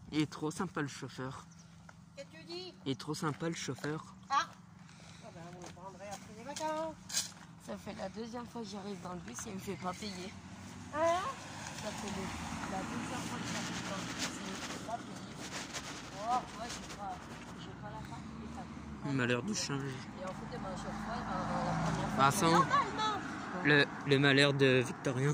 Il est trop sympa le chauffeur. Qu'est-ce que tu dis? Il est trop sympa le chauffeur. Ah, ah ben, vous le prendrez après les vacances. Ça fait la deuxième fois que j'arrive dans le bus et il me fait pas payer. Hein? Ça fait la deuxième fois que j'arrive dans le bus et il me fait pas payer. Oh, ouais, j'ai pas la carte. Il m'a l'air du change. Et en fait, ben, chaque fois, la première fois. Vincent, Normalement. le malheur de Victorien.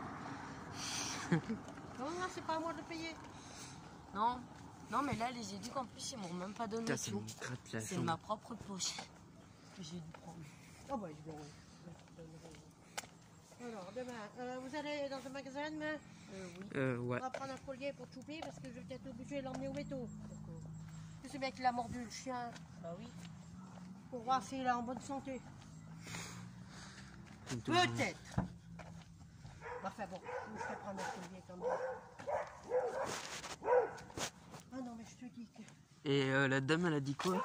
Non, non, c'est pas à moi de payer. Non, non, mais là, les éduques en plus, ils m'ont même pas donné Putain, de ça sous. me gratte la C'est jambe. ma propre poche que j'ai dû prendre. Oh, bah, je vais. Alors, demain, vous allez dans un magasin demain? Oui. Ouais. On va prendre un collier pour chouper parce que je vais peut-être obligé de l'emmener au métro. Tu sais bien qu'il a mordu le chien Bah oui. pour voir s'il est en bonne santé. Peut-être. Enfin bon, je vais prendre un collier quand même. Ah non, mais je te dis que. Et la dame, elle a dit quoi?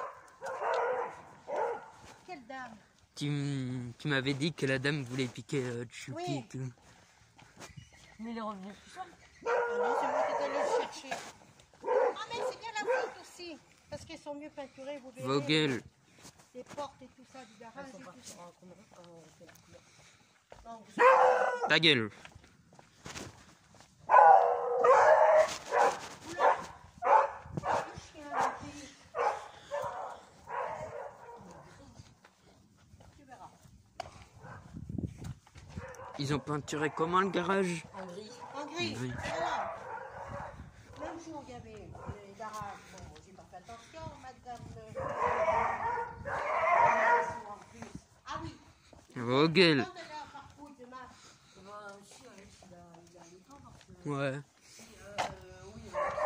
Quelle dame? Tu m'avais dit que la dame voulait piquer Choupi Oui. et tout. Mais il est revenu tout seul. Ah non, c'est moi qui est allé le chercher. Ah, mais c'est bien la porte aussi. Parce qu'ils sont mieux peinturés, vous verrez. Vogel, Les portes et tout ça du garage. Ils sont Et tout partis ça. en combien on fait la couleur. Non, vous- ta gueule. Le chien, le petit. Tu verras. Ils ont peinturé comment le garage? En gris. En gris. Oui. Voilà. Même jour, il y avait les garages. Bon, j'ai pas fait attention, madame. En plus. Ah oui. Vogel. Quand elle est à Farfouille demain, Bah, si, Alex, il a le temps parce que. Ouais. Oui,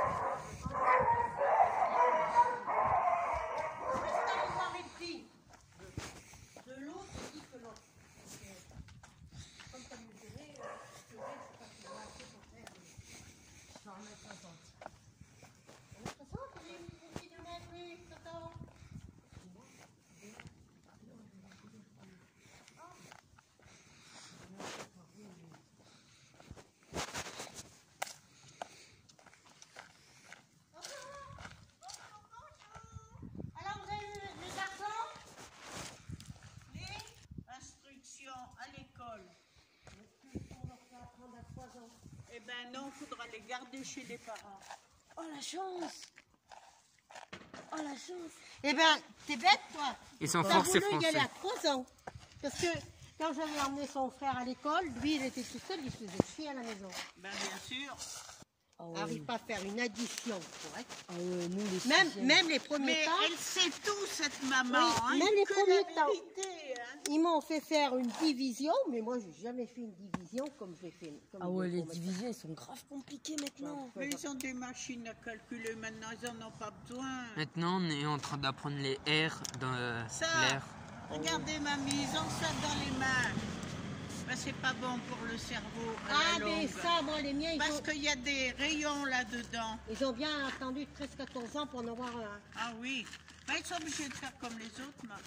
je vais aller voir les prix de l'autre et que l'autre. Comme ça me dirait, je sais pas si on va acheter pour faire. 100 m. On a fait ça, tu dis, pour qui demain, oui, t'attends. Alors, vous avez les garçons? Les instructions à l'école. On leur fait apprendre à 3 ans. Eh ben non, il faudra les garder chez les parents. Oh la chance! Oh la chance! Eh ben, t'es bête, toi. Ils sont T'as forcés voulu y aller français. à 3 ans. Parce que quand j'avais emmené son frère à l'école, lui, il était tout seul, il faisait chier à la maison. Ben bien sûr. Ah Il ouais. n'arrive pas à faire une addition correcte. Ah ouais, nous les sixièmes. Même les premiers Mais temps, elle sait tout, cette maman. Oui, hein, même les que premiers la temps. vérité, hein. ils m'ont fait faire une division, mais moi, j'ai jamais fait une division comme j'ai fait. Comme Ah ouais, il les faut maintenant. divisions, ils sont grave compliqués maintenant. Mais ils ont des machines à calculer maintenant, ils n'en ont pas besoin. Maintenant, on est en train d'apprendre les R dans Ça, l'air. regardez mamie, ils ont ça dans les mains. Ben, c'est pas bon pour le cerveau à Ah, la mais longue. ça, moi, les miens, Parce qu'il y a des rayons là-dedans. ils ont bien attendu 13-14 ans pour en avoir un. Ah oui. Ben, ils sont obligés de faire comme les autres, maman.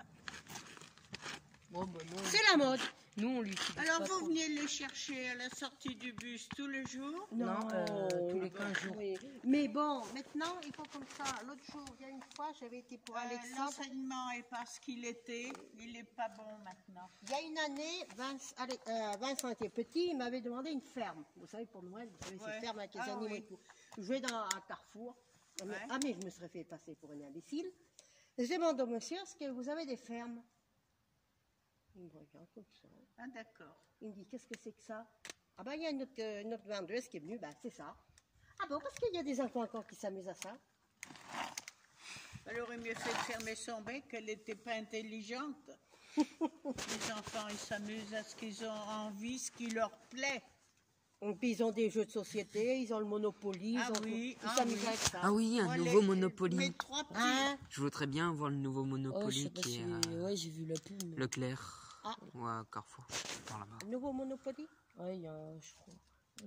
Bon, bah non. C'est la mode. Nous, on l'utilise Alors pas vous trop. veniez les chercher à la sortie du bus tous les jours? Non, tous les 15 jours. Oui. Mais bon, maintenant, il faut comme ça. L'autre jour, il y a une fois, j'avais été pour Alexandre. L'enseignement est pas ce qu'il était, il est pas bon maintenant. Il y a une année, Vincent était petit, il m'avait demandé une ferme. Vous savez, pour Noël, vous savez, Ouais. ces fermes avec les Ah animaux oui. et tout. Je vais à Carrefour. Ouais. Ah, mais je me serais fait passer pour une imbécile. Et je demande au monsieur, est-ce que vous avez des fermes? Il me regarde comme ça. Ah d'accord. Il me dit, qu'est-ce que c'est que ça? Ah ben, il y a notre vendeuse qui est venue, ben c'est ça. Ah bon, parce qu'il y a des enfants encore qui s'amusent à ça. Elle aurait mieux fait de fermer son bec, elle n'était pas intelligente. Les enfants, ils s'amusent à ce qu'ils ont envie, ce qui leur plaît. Et puis ils ont des jeux de société, ils ont le Monopoly, Ah ils ont oui, ils ah s'amusent oui. avec ça. Ah oui, un Moi, nouveau Mes Monopoly. trois petits. Hein? Je voudrais bien voir le nouveau Oh, je Monopoly sais pas qui si... est Ouais, j'ai vu la pub. mais- Leclerc. Ah. Ou à Carrefour. Par là-bas. Un nouveau Monopoly? Ouais, il y a, je crois. Ouais,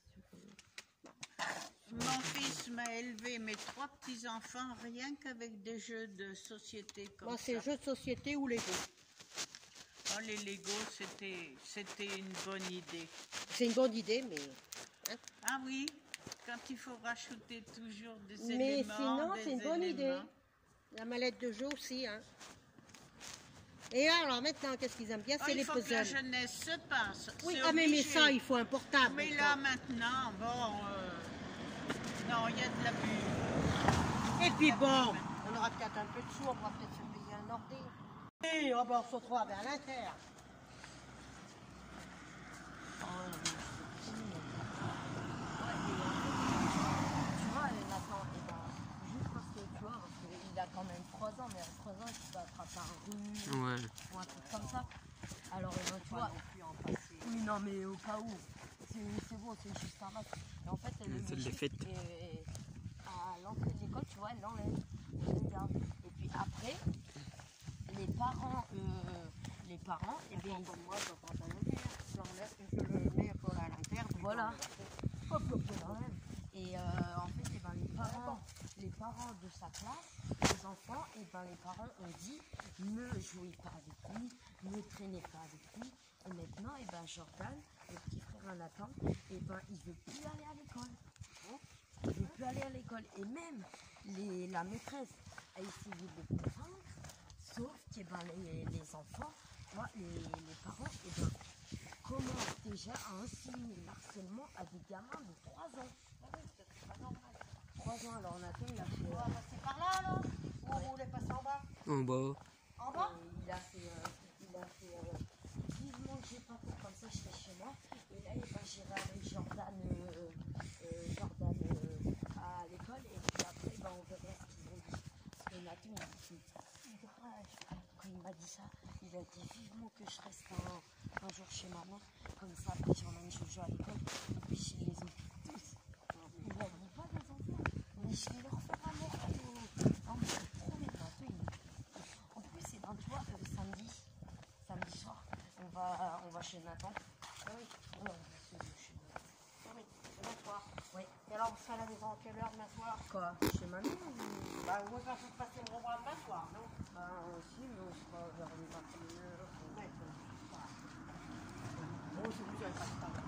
Mon fils m'a élevé mes trois petits-enfants rien qu'avec des jeux de société comme Moi, ça. c'est jeux de société ou Lego. Oh, les Lego, c'était une bonne idée. C'est une bonne idée, mais... Ah oui, Quand il faut rajouter toujours des Mais éléments, sinon, des c'est une bonne idée. éléments. La mallette de jeu aussi. Hein. Et alors maintenant, qu'est-ce qu'ils aiment bien? Oh, C'est les il faut que la puzzles. jeunesse se passe. Oui, c'est ah mais obligé. ça, il faut un portable. Mais quoi. là, maintenant, bon... non, il y a de l'abus. Et puis bon, on aura peut-être un peu de sous, on pourra peut-être se payer un ordi. Et oh ben, on se retrouve à l'Inter. Tu vois, Nathan, juste parce que tu vois, parce qu'il a quand même 3 ans, mais à 3 ans, il peut attraper un rhume Ouais. ou un truc comme ça. Alors, tu vois, oui, non, mais au cas où, c'est bon, c'est juste un match. Et en fait, le C'est de la musique, fête. à l'entrée de l'école, tu vois, elle l'enlève, elle le garde. Et puis après, les parents, eh bien, Comme moi, je prends un ordi. Je l'enlève et je le mets pour à l'Inter. voilà. Hop, hop, je l'enlève. Et en fait, eh ben, les parents de sa classe, les enfants, et ben, les parents ont dit ne jouez pas avec lui, ne traînez pas avec lui. Et maintenant, et ben, Jordan, le petit frère Nathan, et ben, il veut plus aller à l'école. Il veut plus aller à l'école. Et même la maîtresse a essayé de le convaincre, sauf que ben, les enfants, tu vois, les parents, et ben, commencent déjà à enseigner l'harcèlement à des gamins de 3 ans. 3 ans, alors Nathan, il a fait... On va passer par là, alors? Ou on voulait passer en bas? En bas. En bas? il a fait vivement que j'ai pas fait comme ça, j'étais chez moi. Et là, j'irai avec Jordan, à l'école. Et puis après, ben, on verra ce qu'ils vont dire. Parce que Nathan, quand il m'a dit ça, il a dit vivement que je reste un jour chez ma mère. Comme ça, après, j'emmène Jojo à l'école. Et puis, je les occupe tous. Il ne dit pas des enfants. Mais je vais leur faire un mort. Non, mais c'est trop bien. En plus, c'est dans toi, samedi soir, on va chez Nathan. Ah oui. Ouais, on va chez Nathan. Ah oui, c'est le soir. Oui. Et alors, on sera à la maison à quelle heure demain soir? Quoi? Chez mamie ou... Bah, on va pas passer le revoir demain soir, non? Bah, aussi, mais on sera vers une 21h. Ouais. Bon, c'est vous, j'avais pas de temps.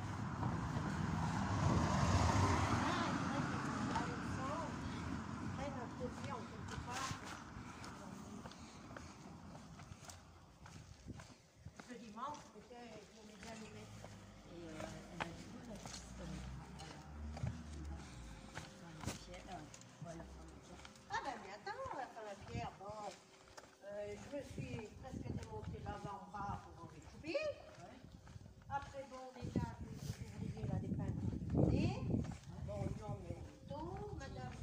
Ce dimanche, c'était pour les animés. Et elle a dit quoi, la fille, voilà, Ah ben mais attends, la fin la pierre, bon, je me suis presque démonté l'avant-bras pour enlever le choupi. Après bon, déjà, les ouvriers là, des peintres terminés. Bon, ils ont mis au tout, madame,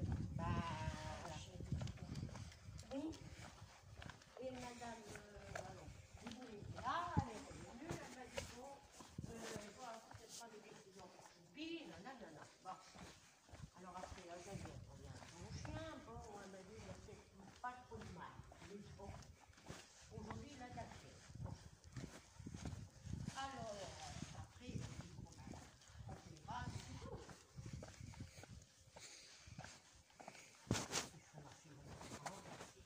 oui, et madame, Libouri était là, elle est revenue, elle m'a dit bon, voilà, peut-être pas de décision pour choupi, nanana, bon. Alors après, elle a dit, on vient à mon chien, bon, elle m'a dit, il n'y a peut-être pas trop de mal. Mais bon, aujourd'hui, il a daté. Bon. Alors, après, il a dit, bon, ben, on verra, c'est tout. Il faut marcher dans le courant,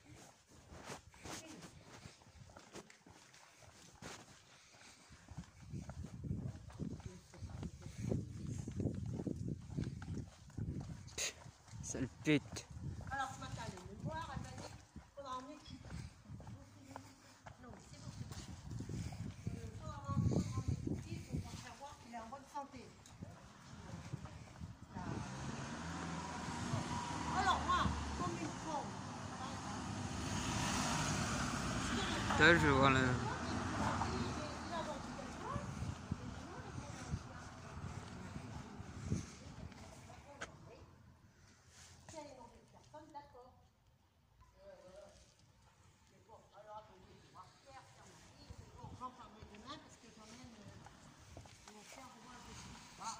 Ça le pète. alors ce matin, elle est venue me voir, elle m'a dit, il faudra emmener qui? Non, mais c'est bon, c'est bon. Il faut emmener qui pour faire voir qu'il est en bonne santé. Là. Alors moi, comme une con, Là, je vois le... j'en parlerai demain parce que quand même, ils vont faire revoir le dossier.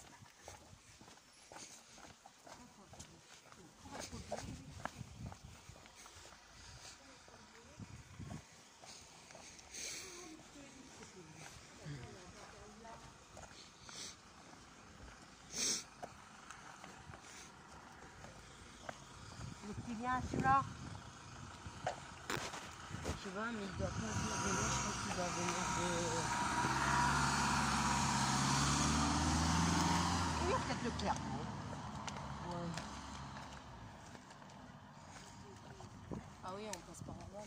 Le petit vient celui-là. Je sais pas, mais il doit pas venir de moi, je crois qu'il doit venir de... Oui, peut-être de Clermont. Ouais. Ah oui, on passe par là.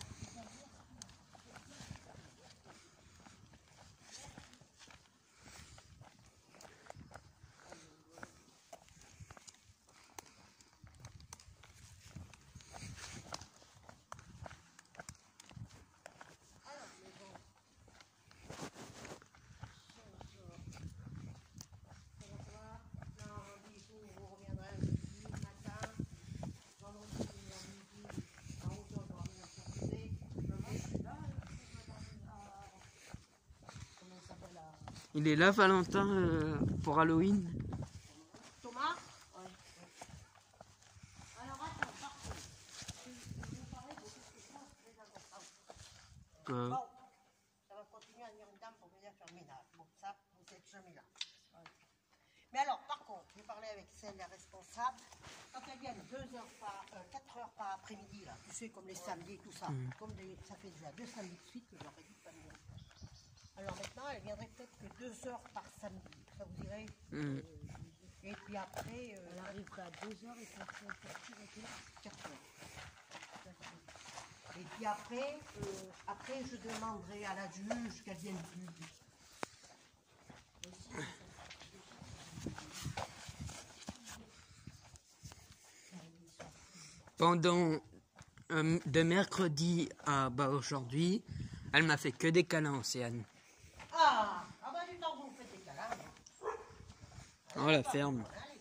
Il est là, Valentin, pour Halloween. Thomas? Ouais. Alors attends, par contre, je vais vous parler de quelque chose de très important. Que... Bon, ça va continuer à venir une dame pour venir faire le ménage. Bon, ça, vous êtes jamais là. Ouais. Mais alors, par contre, j'ai parlé avec celle, la responsable. Quand elles viennent 4 heures par après-midi, là, tu sais, comme les samedis, tout ça, ça fait déjà 2 samedis de suite que j'aurais dit pas venir. Alors maintenant, elle viendrait peut-être que 2 heures par samedi. Ça vous dirait Et puis après... Elle arriverait à 2 heures et ça serait parti avec 4 heures. Et puis après, je demanderai à la juge qu'elle vienne plus vite. Pendant de mercredi à aujourd'hui, elle m'a fait que des câlins, Océane. Ah bah du temps que vous faites des câlins. Oh, la ferme.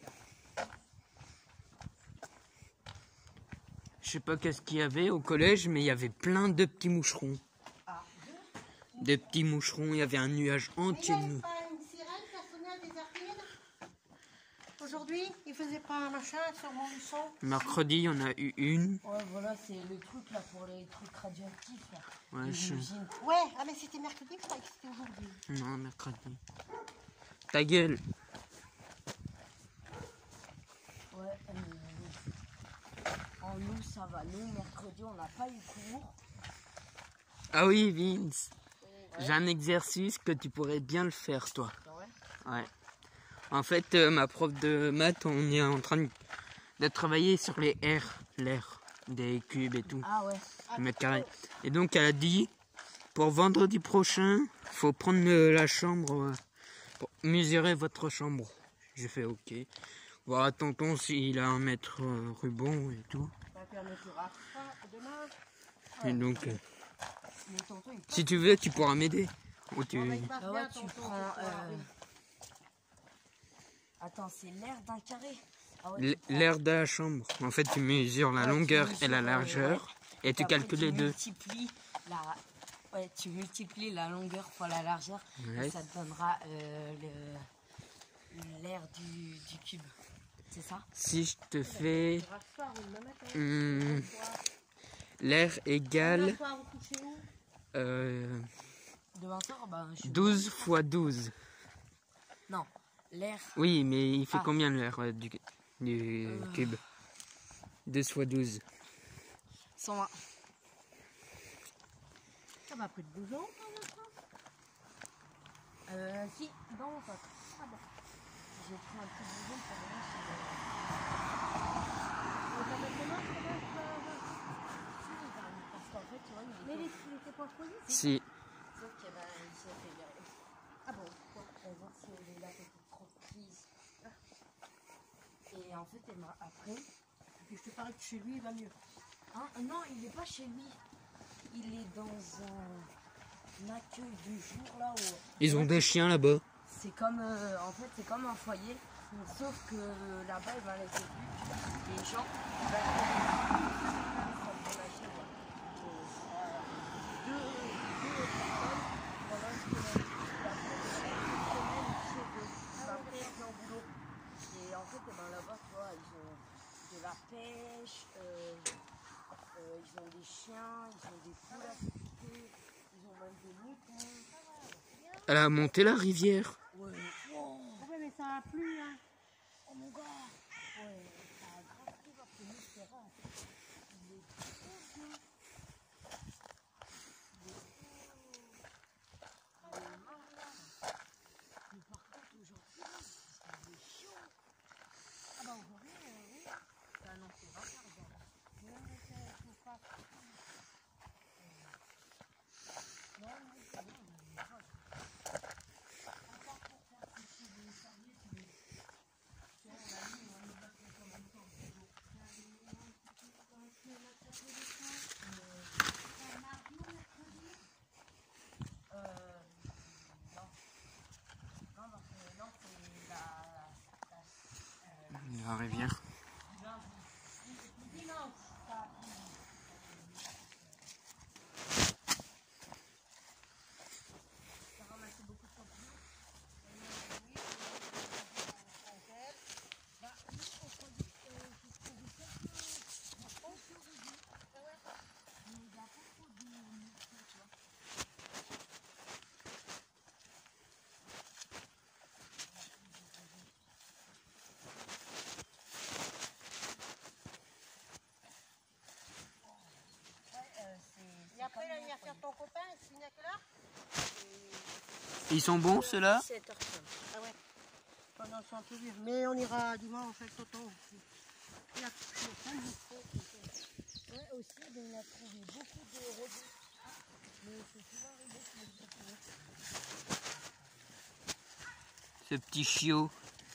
Je sais pas qu'est-ce qu'il y avait au collège, mais il y avait plein de petits moucherons. Des petits moucherons, il y avait un nuage entier de nous. Pas une sirène qui a sonné à des heures? Aujourd'hui, il faisait pas un machin sur mon luçon? Mercredi, il y en a eu une. Ouais, voilà, c'est le truc là pour les trucs radioactifs. Là. Ouais, Les usines. Ouais, ah mais c'était mercredi, je croyais que c'était aujourd'hui. Non, mercredi. Ta gueule. Ouais, en nous, ça va. Nous, mercredi, on n'a pas eu cours. Ah oui, Vince. J'ai un exercice que tu pourrais bien le faire, toi. Ouais. En fait, ma prof de maths, on est en train de travailler sur les l'air des cubes et tout. Ah ouais. Les mètres carrés. Et donc, elle a dit, pour vendredi prochain, faut prendre la chambre, pour mesurer votre chambre. J'ai fait OK. Voir à tonton s'il a un mètre ruban et tout. Et donc, si tu veux, tu pourras m'aider. Ou tu... Ah ouais, tu prends... Attends, c'est l'air d'un carré. Ah ouais, L'air de la chambre. En fait, tu mesures la longueur et la largeur. Et tu calcules les deux. Tu multiplies la longueur fois la largeur. Ouais. Et ça te donnera l'air du cube. C'est ça? Si je te fais... l'air égale... De 20 heures, bah, 12 fois 12. Non, l'air... Oui, mais il fait combien l'air du cube? 12 fois 12. 120. Ça m'a pris de 12 ans, Si, dans mon sac. Ah bon. J'ai pris un petit bouillon pour le parce qu'en fait, tu vois, il était pas choisi. Si. Sauf qu'il s'est fait virer. Ah bon, pourquoi? On va voir si elle est là, peut-être trop prise. Et en fait, elle m'a après. Puis je te parie que chez lui, il va mieux. Hein? Non, il n'est pas chez lui. Il est dans un accueil du jour là où. Ils ont des chiens là-bas. C'est comme, en fait, c'est comme un foyer, sauf que là-bas, il va laisser plus les gens. Et en fait, là-bas, tu vois, ils ont de la pêche, ils ont des chiens, ils ont des poules à piquer, ils ont même des moutons. Elle a monté la rivière. Ouais. Oh, mais ça a plu, hein. Oh mon gars. Ouais, ça a grave plu parce que nous, c'est rare. Il est trop bien. Mais par contre, aujourd'hui, il est chaud. après l'anniversaire de ton copain, il finit à quelle heure? Ils sont bons ceux-là? 7h30. Ah ouais. Oh non, c'est un peu vieux. Mais on ira dimanche avec Tonton. Il a plein de micros. Ouais, aussi, ben, on a trouvé beaucoup de robots. Mais c'est souvent un robot qui les trouve. Ce petit chiot.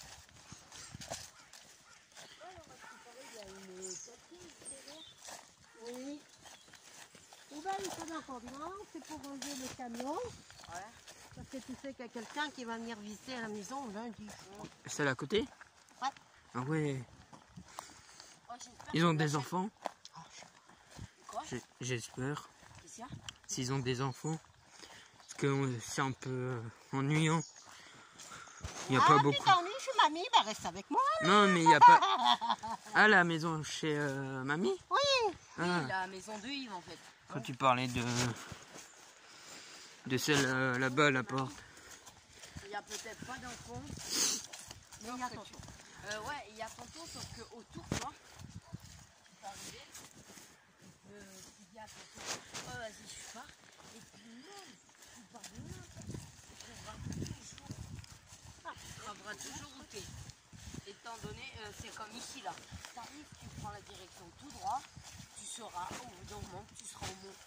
Oui. Où va il sonne encore dimanche? C'est pour enlever le camion. Ouais. Parce que tu sais qu'il y a quelqu'un qui va venir visiter à la maison lundi. Celle à côté? Ouais. Ah ouais. Oh, j'espère Ils ont que des la enfants? Quoi? J'espère. Qu'est-ce qu'il y a? S'ils ont des enfants. Parce que c'est un peu ennuyant. Il n'y a pas Tu beaucoup. t'ennuies chez mamie? Bah reste avec moi. Non, mais il n'y a pas. Ah, la maison chez mamie? Oui. Ah, La maison de Yves en fait. quand tu parlais de celle là-bas à la porte. Il n'y a peut-être pas d'enfants. Mais il y a Tonton. Ouais, il y a tonton, sauf que autour, tu vois, tu peux arriver, tu dis à tonton, oh vas-y, je pars, et puis même, tu pars de n'importe, tu trouveras toujours où t'es. Étant donné, c'est comme ici là, tu arrives, tu prends la direction tout droit, tu seras au bout d'un moment, tu seras au mont.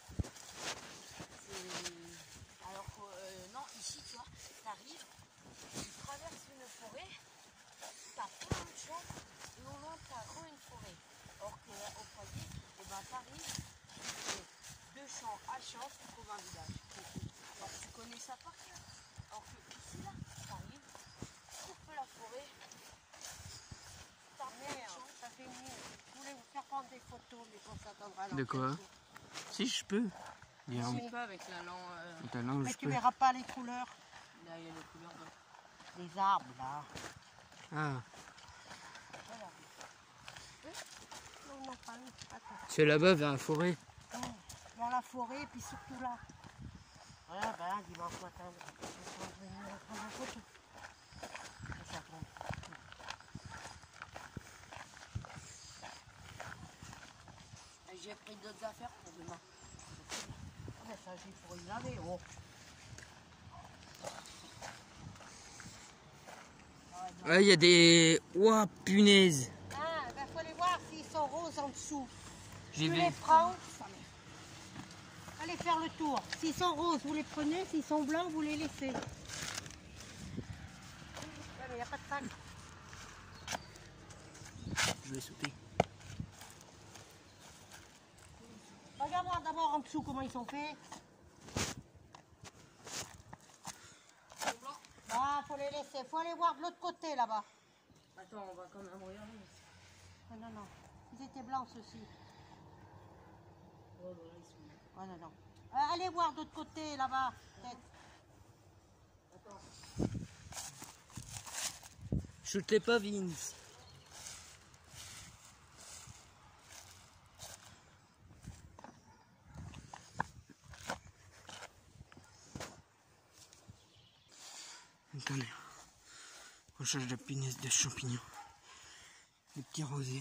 Alors que non, ici, tu vois, tu arrives, tu traverses une forêt, t'as plein de champs et au loin t'as une forêt. Or qu'au foyer, eh ben, t'arrives, tu fais 2 champs à champs, tu trouves un village. Alors tu connais ça par cœur. Alors que ici là, t'arrives, tu coupes la forêt, t'as plein de champs. Ça fait mieux. Je voulais vous faire prendre des photos, mais on s'attendra à De quoi? Si je peux. Je sais pas avec la langue. Ta langue, Mais je tu peux. verras pas les couleurs. Là il y a les couleurs de. Les arbres là. Ah, Voilà. Non, non, pas eux. Attends. c'est là-bas vers la forêt. Dans la forêt, puis surtout là. Voilà, ben dimanche matin, je vais venir prendre une photo. Ça tombe. J'ai pris d'autres affaires pour demain. Mais ça, j'ai pour y laver. Oh. Ouais, il y a des. Ouah, punaise. Ah, ben faut aller voir s'ils sont roses en dessous. J'ai Tu vu. les prends. Allez faire le tour. S'ils sont roses, vous les prenez. S'ils sont blancs, vous les laissez. Ouais, mais il n'y a pas de sac. Je vais sauter. Regarde voir d'abord en dessous comment ils sont faits. Ah, faut les laisser. Faut aller voir de l'autre côté là-bas. Attends, on va quand même regarder. Non, non, non. Ils étaient blancs ceux-ci. Oh, voilà, ils sont. Oh, non, non. Allez voir de l'autre côté là-bas. Peut-être. Shoot-les pas, Vince. Attendez. On cherche des punaises de champignons. Des petits rosés.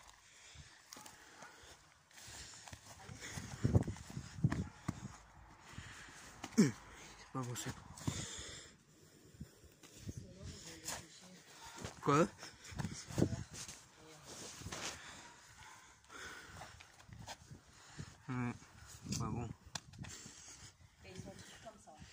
C'est pas bon ça. Quoi? Ouais, pas bon. Et ils sont tous comme ça.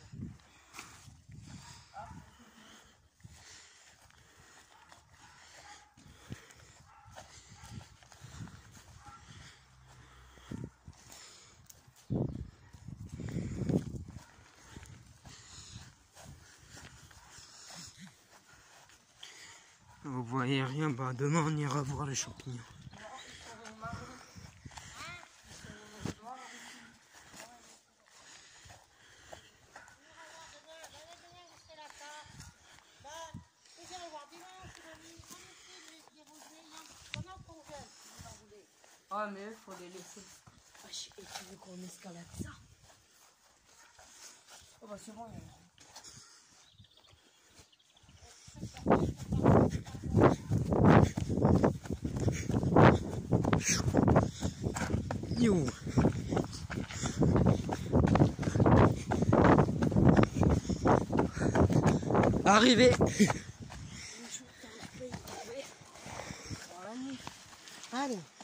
Vous voyez rien, bah demain on ira voir les champignons. Ah, mais il faut les laisser. Et tu veux qu'on escalade ça? Oh, bah c'est bon. Yo. Arrivé. Allez.